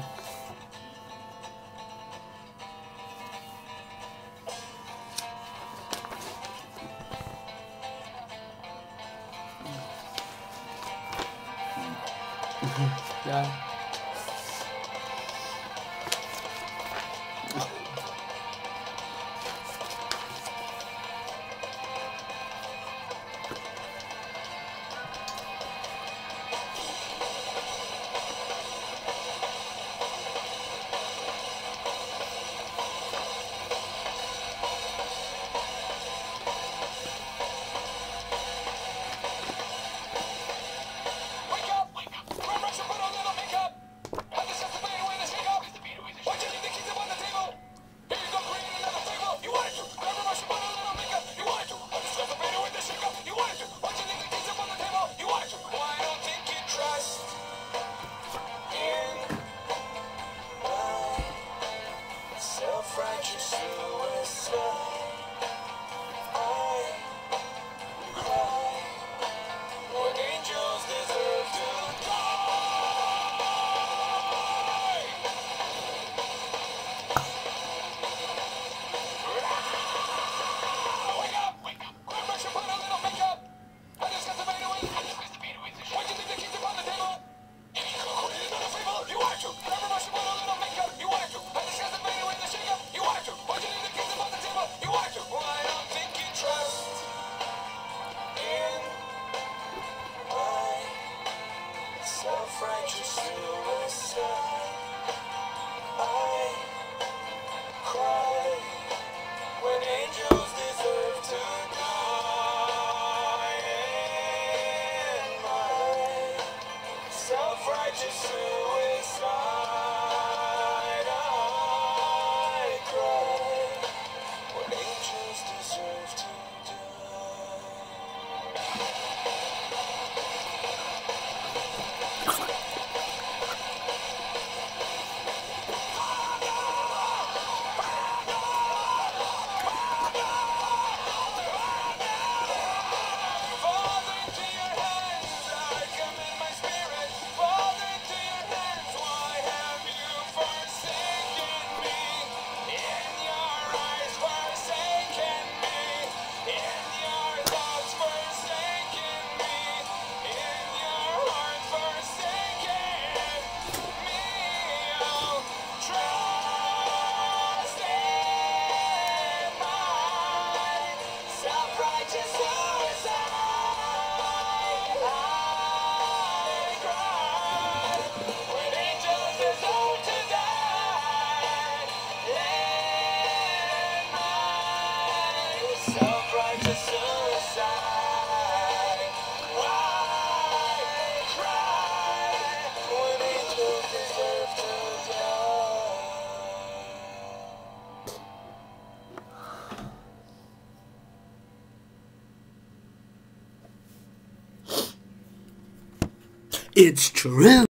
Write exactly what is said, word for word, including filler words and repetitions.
Yeah. Self-righteous suicide. I cry when angels deserve to die. Wake up, wake up. Grab brush and put a little makeup. I discuss the beta with. I discuss the beta with. Why do you think the keys upon the table? If you could create another fable, you wanted to. Grab a brush and put a little makeup. You wanted to. I discuss the beta with the shake up. You wanted to. Why do you think the keys upon the table? You wanted to. Well, I don't think you trust in my self-righteous suicide. I cry when angels deserve to die. In my self-righteous suicide, I cry when angels deserve to die. Father, into your hands I commit my spirit. Father, into your hands, why have you forsaken me? In your eyes forsaken me. In your thoughts forsaken me. In your heart forsaken me. Oh, trust in my self-righteous suicide. I cry when angels deserve to die. In my self-righteous suicide, I cry when angels deserve to die. It's true.